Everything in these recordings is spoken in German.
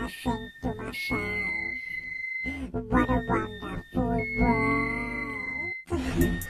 think to myself, what a wonderful world.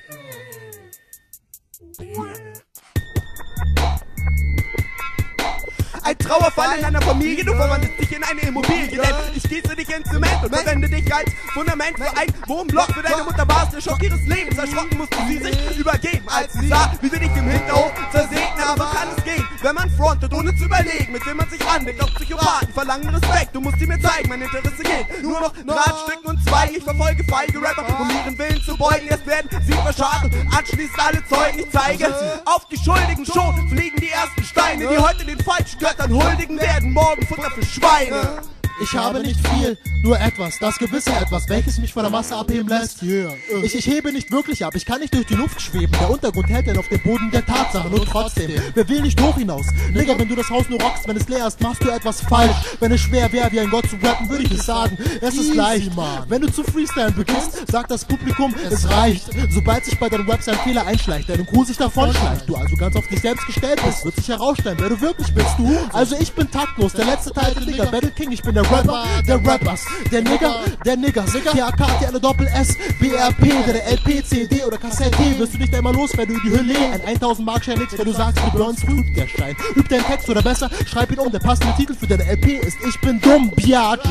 Ein Trauerfall in einer Familie, du verwandelst dich in eine Immobilie, denn ich gieße dich ins Zement und verwende dich als Fundament für ein Wohnblock. Für deine Mutter war es der Schock ihres Lebens, erschrocken musste sie sich übergeben, als sie sah, wie sie dich im Hinterhof zersägten. Aber kann es gehen, wenn man frontet, ohne zu überlegen, mit wem man sich anlegt? Auch Psychopathen verlangen Respekt, du musst sie mir zeigen, mein Interesse geht nur noch Drahtstücken und Zweigen. Ich verfolge feige Rapper, um ihren Willen zu beugen. Erst werden sie verscharrt und anschließend alle Zeugen. Ich zeige auf die Schuldigen, schon fliegen die ersten Steine, die heute den falschen Göttern huldigen werden, morgen Futter für Schweine. Ich habe nicht viel, nur etwas, das gewisse Etwas, welches mich von der Masse abheben lässt. Ich hebe nicht wirklich ab, ich kann nicht durch die Luft schweben. Der Untergrund hält dann auf dem Boden der Tatsachen und trotzdem, wer will nicht hoch hinaus? Nigga, wenn du das Haus nur rockst, wenn es leer ist, machst du etwas falsch. Wenn es schwer wäre, wie ein Gott zu rappen, würde ich es sagen, es ist leicht. Wenn du zu freestylen beginnst, sagt das Publikum, es reicht. Sobald sich bei deinem Raps ein Fehler einschleicht, deine Crew sich davonschleicht, du also ganz auf dich selbst gestellt bist, wird sich herausstellen, wer du wirklich bist. Also ich bin taktlos, der letzte Teil der Nigga, Battle King, ich bin der Rapper der Rappers, der Nigger, TAK, eine Doppel-S, BRP, der LP, CD oder Kassette, wirst du nicht einmal los, wenn du in die Hülle ein 1000 Markschein legst, wenn du sagst, du burnst, übt der Stein. Üb deinen Text oder besser, schreib ihn um, der passende Titel für deine LP ist Ich bin dumm, Biatch.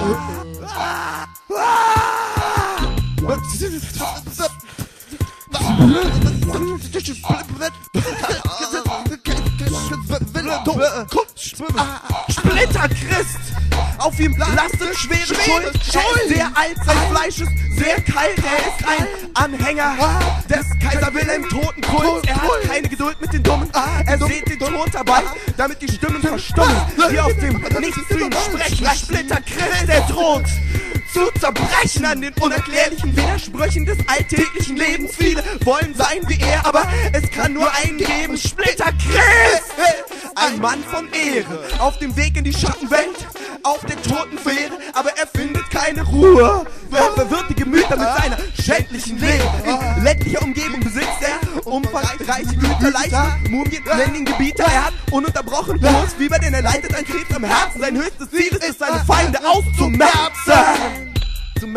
Splitter Christ! Auf ihm lastet schwere Schuld. Er ist sehr alt, sein Fleisch ist sehr kalt. Er ist ein Anhänger des Kaiser Wilhelm Totenkults. Er hat keine Geduld mit den Dummen. Er sieht den Tod dabei, damit die Stimmen verstummen, die auf dem Nichts zu ihm sprechen. Splitter Christ, der droht zu zerbrechen an den unerklärlichen Widersprüchen des alltäglichen Lebens. Viele wollen sein wie er, aber es kann nur einen geben. Splitter Christ! Ein Mann von Ehre, auf dem Weg in die Schattenwelt, auf der Totenfähre, aber er findet keine Ruhe. Er verwirrt die Gemüter mit seiner schändlichen Lehre. In ländlicher Umgebung besitzt er umfangreiche Güter, leichte Mumien nennen ihn Gebieter. Er hat ununterbrochen Fieber, denn er leidet an Krebs am Herzen. Sein höchstes Ziel ist es, seine Feinde auszumerzen. Zum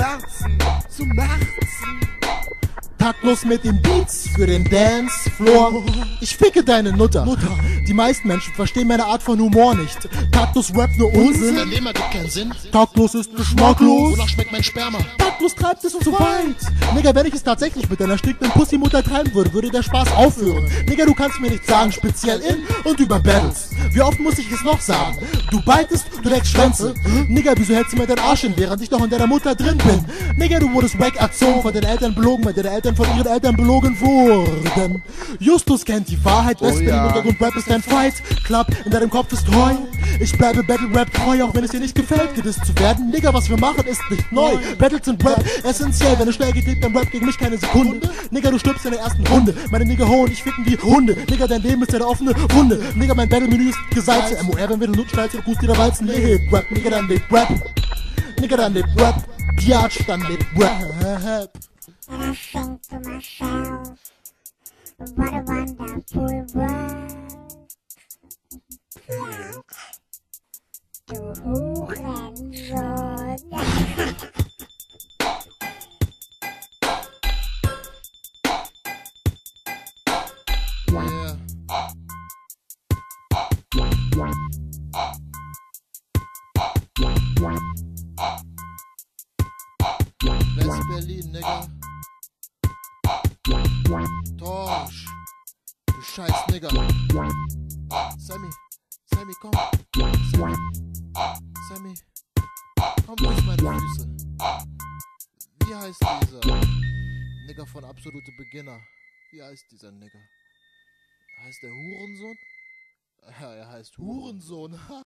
Merzen. Taktlos mit den Beats für den Dancefloor. Ich ficke deine Mutter. Die meisten Menschen verstehen meine Art von Humor nicht. Taktlos rappt nur Unsinn. Dein Leben ergibt keinen Sinn. Taktlos ist geschmacklos. Wonach schmeckt mein Sperma? Taktlos treibt es zu weit. Nigga, wenn ich es tatsächlich mit deiner stinkenden Pussymutter treiben würde, würde der Spaß aufhören. Nigga, du kannst mir nichts sagen, speziell in und über Battles. Wie oft muss ich es noch sagen? Du beitest, du leckst Schwänze. Nigga, wieso hältst du mir deinen Arsch hin, während ich noch in deiner Mutter drin bin? Nigga, du wurdest wack erzogen, von deinen Eltern belogen, weil deine Eltern von ihren Eltern belogen wurden. Justus kennt die Wahrheit, Westberlin und Rap ist ein Fight Club, in deinem Kopf ist Heu. Ich bleibe Battle Rap treu, auch wenn es dir nicht gefällt, gedisst zu werden. Nigga, was wir machen ist nicht neu. Battles sind Rap, essentiell, wenn es schnell geht, lebt dein Rap gegen mich keine Sekunde. Nigga, du stirbst in der ersten Runde, meine Nigga hohen, ich ficken wie Hunde. Nigga, dein Leben ist eine offene Wunde. Nigga, mein Battle-Menü ist gesalzen. MOR, wenn wir den Nutz schnallst, Gruß, die da walzen, lebt Rap. Nigga, dann lebt Rap. Nigga, dann lebt Rap. Biatch, dann lebt Rap. And I think to myself, what a wonderful world. Du Hurensohn. West-Berlin, Nigga. Torsch. Du scheiß Nigga. Sammy, komm. Sammy, komm durch meine Füße. Wie heißt dieser Nigger von Absolute Beginner? Wie heißt dieser Nigger? Heißt der Hurensohn? Ja, er heißt Hurensohn.